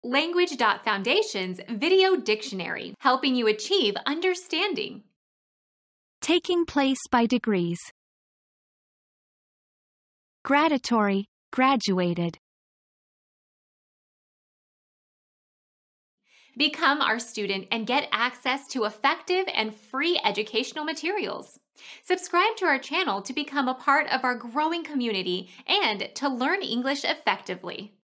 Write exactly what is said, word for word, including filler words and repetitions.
Language.Foundation's Video Dictionary, helping you achieve understanding. Taking place by degrees. Gradatory, graduated. Become our student and get access to effective and free educational materials. Subscribe to our channel to become a part of our growing community and to learn English effectively.